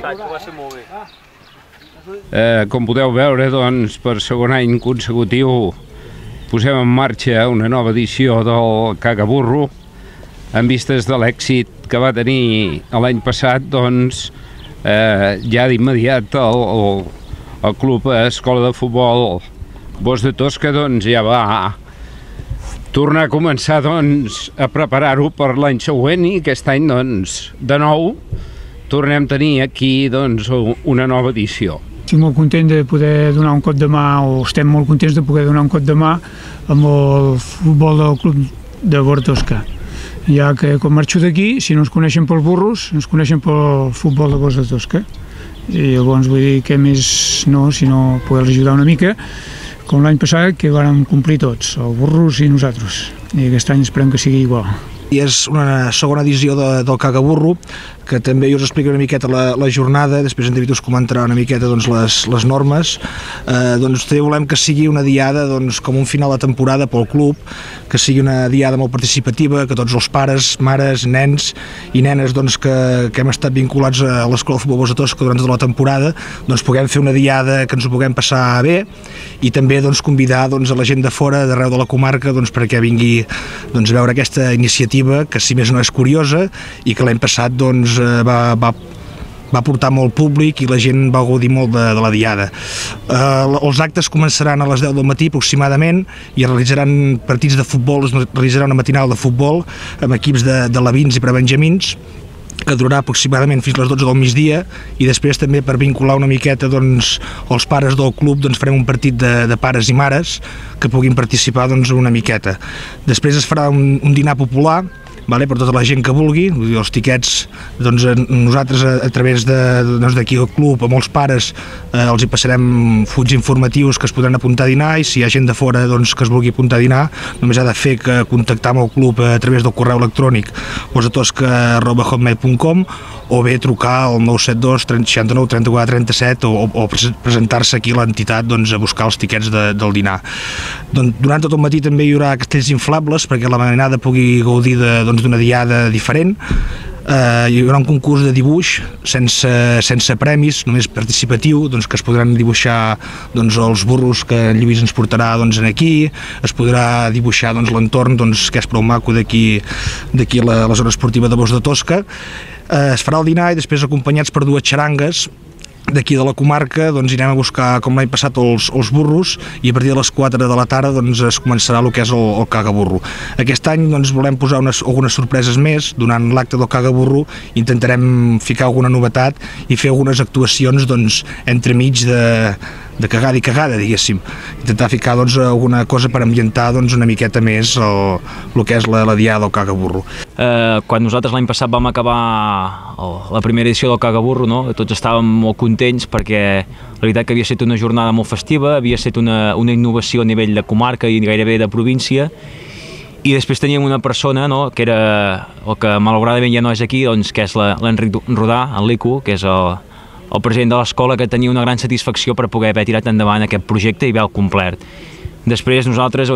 va ser molt bé. Com podeu veure, doncs, per segon any consecutiu posem en marxa una nova edició del Cagaburro. En vistes de l'èxit que va tenir l'any passat, doncs, ja d'immediat el Club Escola de Futbol Bosc de Tosca doncs, ja va tornar a començar doncs, a preparar-ho per l'any següent i aquest any, doncs, de nou, tornem a tenir aquí doncs, una nova edició. Estic molt content de poder donar un cop de mà, o estem molt contents de poder donar un cop de mà amb el futbol del Club de Bosc de Tosca. Ja que quan marxo d'aquí, si no ens coneixen pels burros, ens coneixen pel futbol de Bosc de Tosca. I llavors vull dir que més no, sinó poder-los ajudar una mica, com l'any passat, que vàrem complir tots, els burros i nosaltres. I aquest any esperem que sigui igual. I és una segona edició del Cagaburro, que també us explica una miqueta la jornada, després en David us comentarà una miqueta doncs, les normes. També volem que sigui una diada com un final de temporada pel club, que sigui una diada molt participativa, que tots els pares, mares, nens i nenes que hem estat vinculats a l'Escola de Futbol Bosc de Tosca durant tota la temporada, puguem fer una diada que ens ho puguem passar bé i també convidar a la gent de fora, d'arreu de la comarca, perquè vingui a veure aquesta iniciativa, que si més no és curiosa i que l'any passat va portar molt públic i la gent va gaudir molt de la diada. Els actes començaran a les 10 del matí aproximadament i es realitzaran partits de futbol, es realitzarà una matinal de futbol amb equips de alevins i prebenjamins, que durarà aproximadament fins a les 12 del migdia, i després també per vincular una miqueta els pares del club farem un partit de pares i mares que puguin participar una miqueta. Després es farà un dinar popular per tota la gent que vulgui, els tiquets nosaltres a través d'aquí al club, a molts pares els hi passarem fulls informatius que es podran apuntar a dinar, i si hi ha gent de fora que es vulgui apuntar a dinar només ha de fer que contactar amb el club a través del correu electrònic boscdetosca@hotmail.com o bé trucar al 972 69 34 37 o presentar-se aquí a l'entitat a buscar els tiquets del dinar. Durant tot el matí també hi haurà castells inflables perquè la mainada pugui gaudir d'una diada diferent. Hi haurà un concurs de dibuix sense premis, només participatiu, que es podran dibuixar els burros que en Lluís ens portarà aquí, es podrà dibuixar l'entorn que és prou maco d'aquí a la zona esportiva de Bosc de Tosca. Es farà el dinar i després, acompanyats per dues xarangues d'aquí de la comarca, anirem a buscar, com l'any passat, els burros, i a partir de les 4 de la tarda es començarà el que és el Cagaburro. Aquest any volem posar algunes sorpreses més. Durant l'acte del Cagaburro intentarem ficar alguna novetat i fer algunes actuacions entremig de cagada i cagada, diguéssim. Intentar ficar alguna cosa per ambientar una miqueta més el que és la diada del Cagaburro. Quan nosaltres l'any passat vam acabar la primera edició del Cagaburro, tots estàvem molt contents perquè la veritat que havia estat una jornada molt festiva, havia estat una innovació a nivell de comarca i gairebé de província, i després teníem una persona que era, o que malauradament ja no és aquí, que és l'Enric Rodà, en l'Ico, que és el president de l'escola, que tenia una gran satisfacció per poder haver tirat endavant aquest projecte i haver-lo complert. Després nosaltres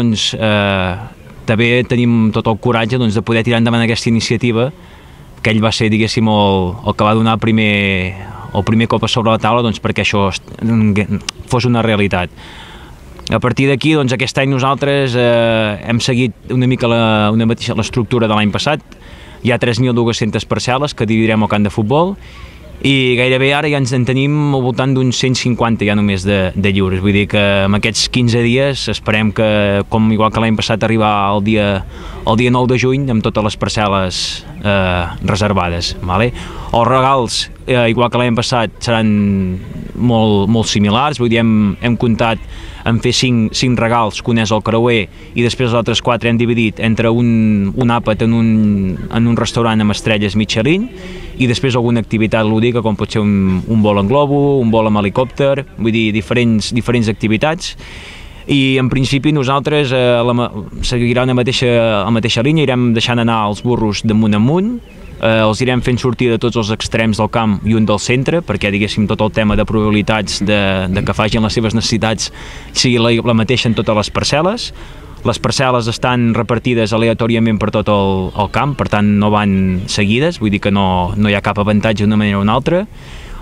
també tenim tot el coratge de poder tirar endavant aquesta iniciativa, que ell va ser, diguéssim, el que va donar el primer cop a sobre la taula perquè això fos una realitat. A partir d'aquí, aquest any nosaltres hem seguit una mica l'estructura de l'any passat. Hi ha 3.200 parcel·les que dividirem al camp de futbol, i gairebé ara ja ens en tenim al voltant d'uns 150 ja només de lliures. Vull dir que en aquests 15 dies esperem que, igual que l'any passat, arribar el dia 9 de juny amb totes les parcel·les reservades. Els regals, igual que l'any passat, seran molt similars. Vull dir, hem comptat en fer 5 regals, que un és el creuer, i després els altres 4 hem dividit entre un àpat en un restaurant amb estrelles Michelin, i després alguna activitat lúdica, com pot ser un vol en globo, un vol amb helicòpter, vull dir, diferents activitats. I en principi nosaltres seguirà la mateixa línia, irem deixant anar els burros d'amunt en amunt, els irem fent sortir de tots els extrems del camp i un del centre, perquè, diguéssim, tot el tema de probabilitats de que facin les seves necessitats sigui la mateixa en totes les parcel·les. Les parcel·les estan repartides aleatòriament per tot el camp, per tant no van seguides, vull dir que no hi ha cap avantatge d'una manera o una altra.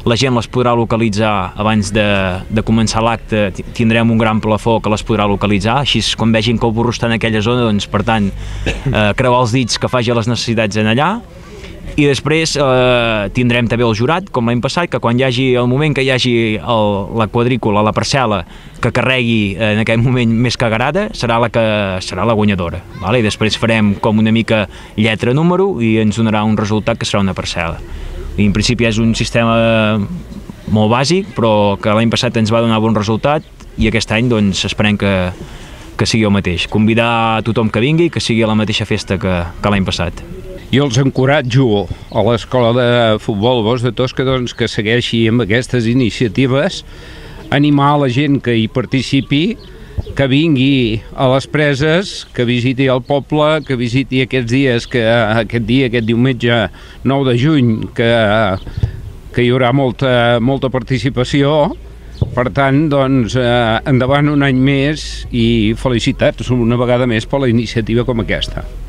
la gent les podrà localitzar abans de començar l'acte, tindrem un gran plafó que les podrà localitzar, així quan vegin que el burro està en aquella zona, doncs per tant creuar els dits que faci les necessitats en allà. I després tindrem també el jurat, com l'any passat, que quan hi hagi el moment que hi hagi la quadrícula, la parcel·la, que carregui en aquell moment més cagarada, serà la guanyadora. Vale? I després farem com una mica lletra número i ens donarà un resultat que serà una parcel·la. I en principi és un sistema molt bàsic, però que l'any passat ens va donar bon resultat i aquest any doncs esperem que sigui el mateix. Convidar a tothom que vingui, que sigui a la mateixa festa que l'any passat. I els encoratjo a l'Escola de Futbol Bosc de Tosca doncs, que segueixi amb aquestes iniciatives, animar la gent que hi participi, que vingui a les preses, que visiti el poble, que visiti aquests dies, aquest diumenge 9 de juny, que hi haurà molta participació. Per tant, doncs, endavant un any més i felicitats una vegada més per la iniciativa com aquesta.